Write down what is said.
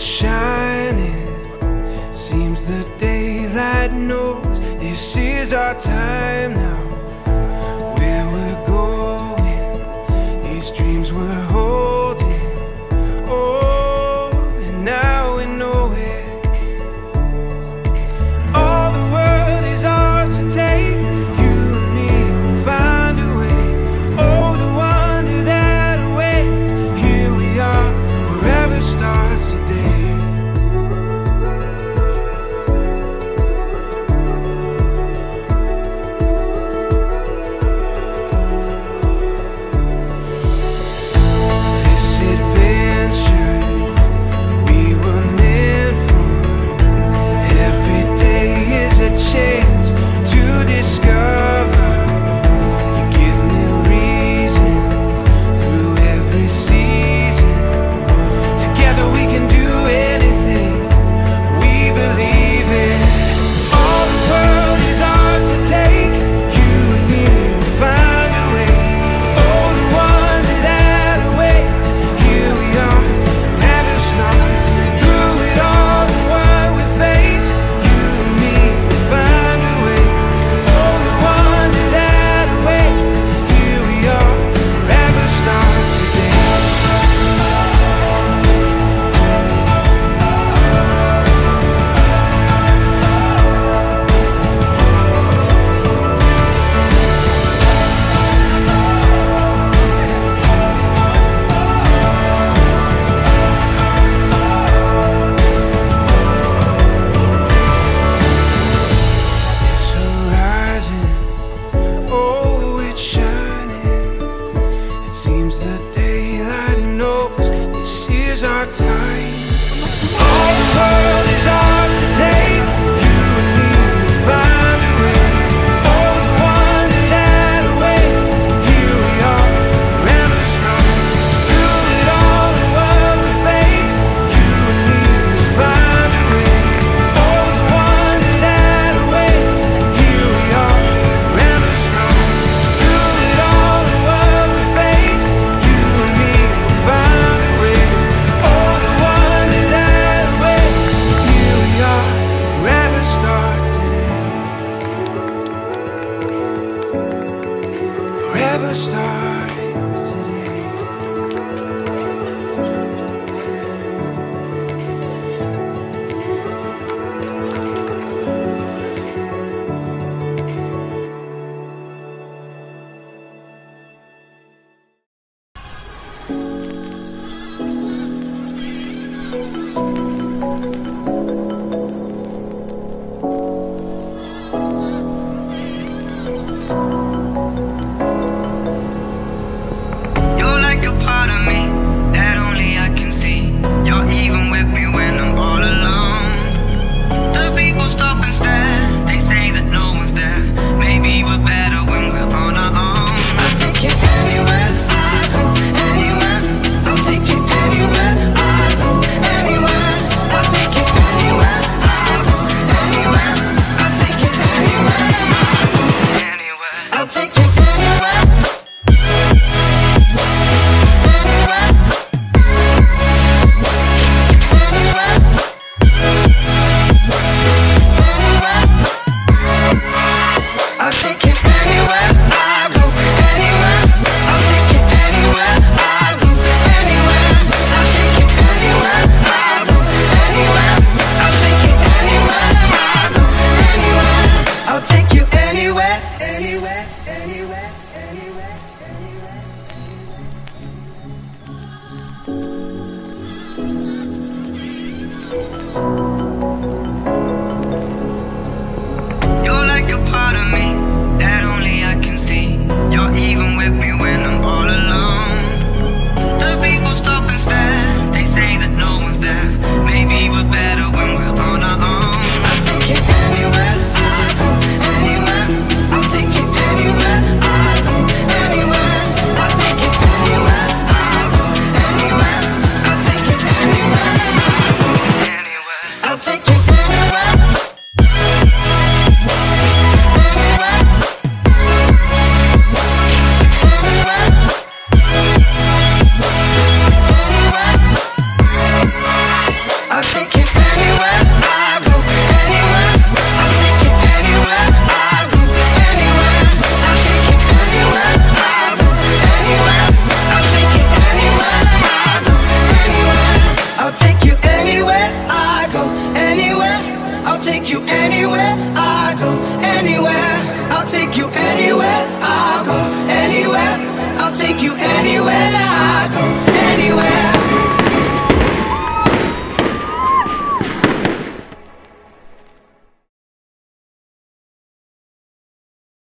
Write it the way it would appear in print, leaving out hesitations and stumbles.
it's shining. Seems the daylight knows this is our time now. Where we're going, these dreams we're holding. Oh, and now we know it. All the world is ours to take. You and me will find a way. Oh, the wonder that awaits. Here we are, forever starts today. Our time. All the world is ours to take. You and me will find a way. Oh, the wonder that awaits. Here we are, forever strong. Through it all, the world we face. You and me will find a way. Oh, the wonder that awaits. Here we are, forever strong. Through it all, the world we face. You and me will find a way. Forever starts today. Forever starts today.